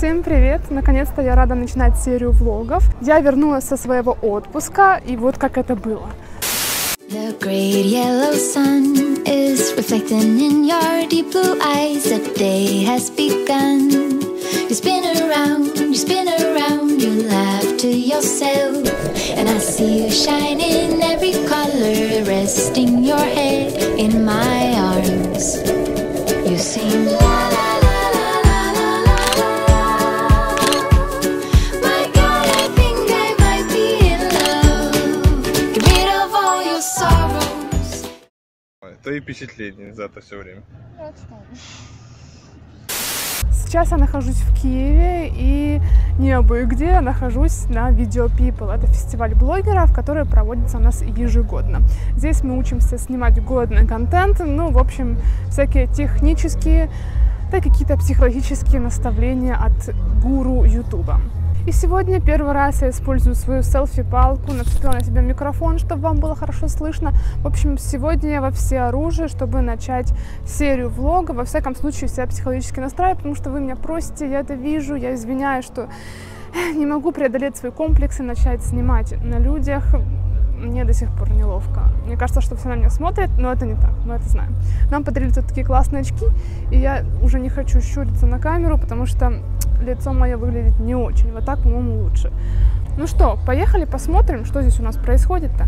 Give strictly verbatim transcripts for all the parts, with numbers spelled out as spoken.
Всем привет! Наконец-то я рада начинать серию влогов. Я вернулась со своего отпуска, и вот как это было. The great yellow sun is reflecting in your deep blue eyes. The day has begun. You spin around, you spin around, you laugh to yourself. And I see you shine in every color, resting your head in my arms. You sing la la. Твои впечатления за это все время? Сейчас я нахожусь в Киеве и не абы где, я нахожусь на Video People. Это фестиваль блогеров, который проводится у нас ежегодно. Здесь мы учимся снимать годный контент, ну, в общем, всякие технические, да, какие-то психологические наставления от гуру Ютуба. И сегодня первый раз я использую свою селфи-палку, нацепила на себя микрофон, чтобы вам было хорошо слышно. В общем, сегодня я во всеоружии, чтобы начать серию влогов. Во всяком случае, себя психологически настраиваю, потому что вы меня просите, я это вижу, я извиняюсь, что не могу преодолеть свои комплексы, начать снимать на людях. Мне до сих пор неловко. Мне кажется, что все на меня смотрят, но это не так, мы это знаем. Нам подарили тут такие классные очки, и я уже не хочу щуриться на камеру, потому что лицо мое выглядит не очень. Вот так, по-моему, лучше. Ну что, поехали посмотрим, что здесь у нас происходит-то.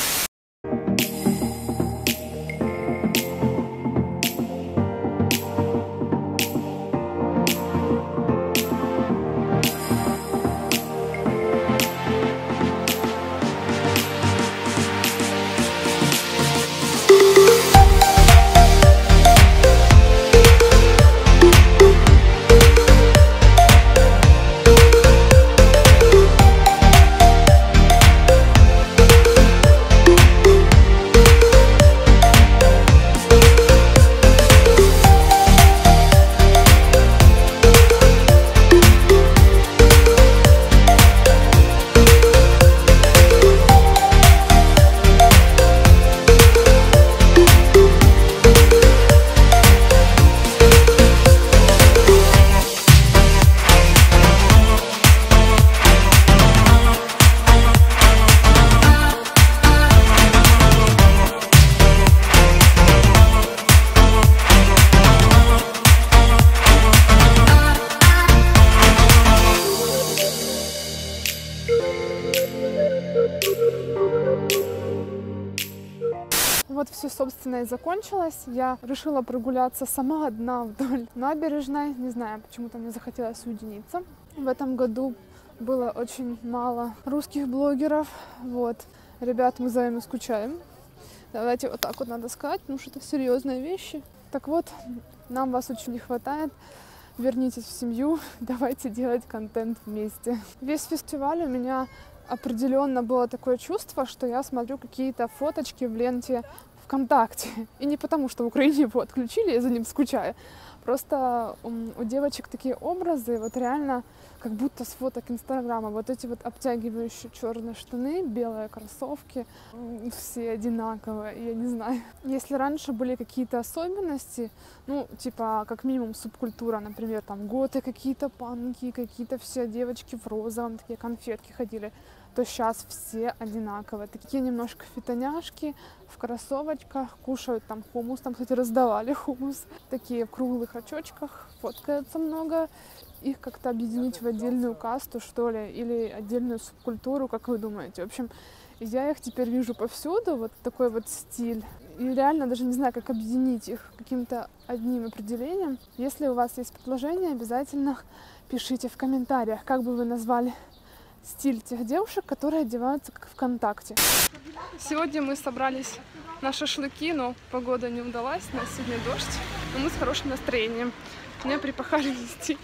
Вот все, собственно, и закончилось. Я решила прогуляться сама одна вдоль набережной. Не знаю, почему-то мне захотелось уединиться. В этом году было очень мало русских блогеров. Вот. Ребят, мы за вами скучаем. Давайте вот так вот надо сказать, потому что это серьезные вещи. Так вот, нам вас очень не хватает. Вернитесь в семью, давайте делать контент вместе. Весь фестиваль у меня определенно было такое чувство, что я смотрю какие-то фоточки в ленте ВКонтакте. И не потому, что в Украине его отключили, я за ним скучаю. Просто у девочек такие образы, вот реально как будто с фоток Инстаграма. Вот эти вот обтягивающие черные штаны, белые кроссовки, все одинаковые, я не знаю. Если раньше были какие-то особенности, ну, типа, как минимум субкультура, например, там готы какие-то, панки, какие-то все девочки в розовом, такие конфетки ходили, то сейчас все одинаковые. Такие немножко фитоняшки в кроссовочках, кушают там хумус, там, кстати, раздавали хумус. Такие в круглых очочках, фоткаются много. Их как-то объединить в отдельную касту, что ли, или отдельную субкультуру, как вы думаете? В общем, я их теперь вижу повсюду, вот такой вот стиль. И реально даже не знаю, как объединить их каким-то одним определением. Если у вас есть предложение, обязательно пишите в комментариях, как бы вы назвали стиль тех девушек, которые одеваются как ВКонтакте. Сегодня мы собрались на шашлыки, но погода не удалась, у нас сегодня дождь, но мы с хорошим настроением. Мне припахали нести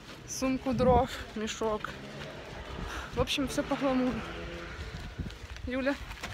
сумку дров, мешок. В общем, все по гламуру. Юля.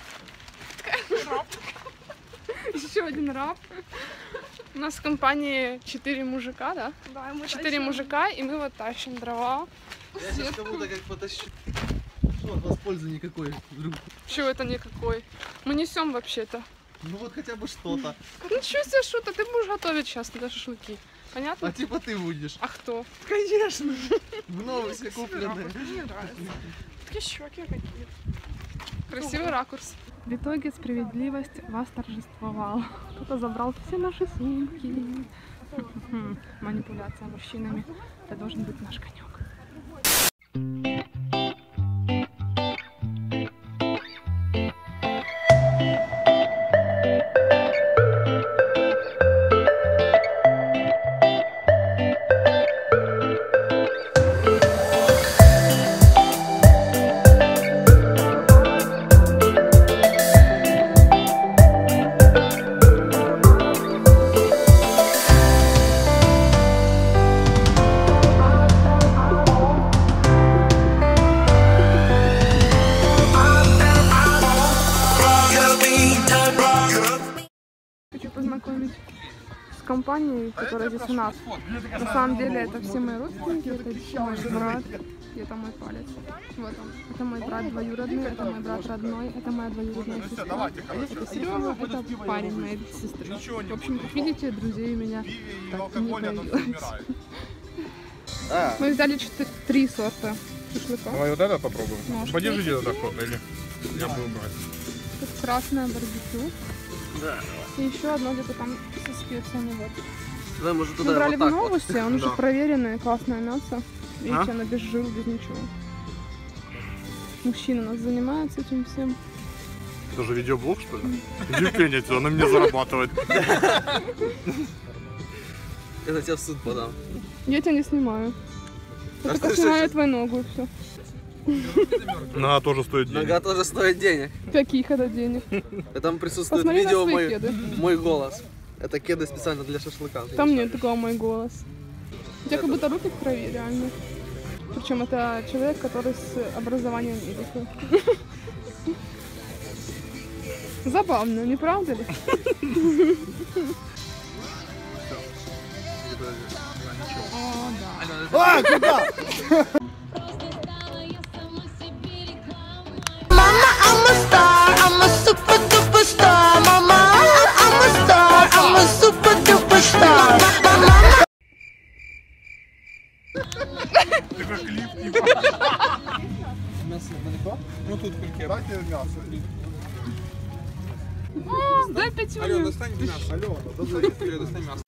Раб. Еще один раб. У нас в компании четыре мужика, да? Да, мы четыре мужика, и мы вот тащим дрова. Я сейчас кому-то как потащу. Что, от вас пользы никакой. Чего это никакой? Мы несем вообще-то. Ну вот хотя бы что-то. Ничего себе, что-то. Ты будешь готовить сейчас на шашлыки. Понятно? А типа ты будешь. А кто? Конечно. В новом все купленные. Мне нравится. Такие щеки какие. Красивый ракурс. В итоге справедливость восторжествовала. Кто-то забрал все наши сумки. Манипуляция мужчинами. Это должен быть наш конек. Хочу познакомить с компанией, которая здесь у нас. На самом деле это все мои родственники, это мой брат, и это мой палец. Вот он. Это мой брат двоюродный, это мой брат родной, это моя двоюродная сестра. Это Серега, это парень моей сестры. В общем, как видите, друзей у меня так не появилось. Мы взяли четыре, три сорта шашлыка. Давай вот это попробуем. Может, Подержите это так вот, или я буду брать. Тут красное барбекю. Да. И еще одно где-то там со специями. Вот. Да, может Мы туда брали вот так в вот. новости, он уже Да. проверенное, классное мясо. Видите, А? оно без жира, без ничего. Мужчина у нас занимается этим всем. Это же видеоблог, что ли? Иди пенить, он на мне зарабатывает. Я тебя в суд подам. Я тебя не снимаю. Я А только что снимаю сейчас? твою ногу и все. Нога тоже стоит денег. Нога тоже стоит денег. Каких это денег? И там присутствует Посмотри на видео свои мой, кеды. мой голос. Это кеды специально для шашлыка. Там нет такого мой голос. У тебя как будто руки в крови, реально. Причем это человек, который с образованием медика. Забавно, не правда ли? О, да. А, куда? Mama, I'm a star, I'm a super duper star. Mama, I'm a star, I'm a super duper star. Mama. Мясо далеко? Ну тут кульке. Дайте мясо. О, дай пятюню. достань мясо. Алена, достань мясо.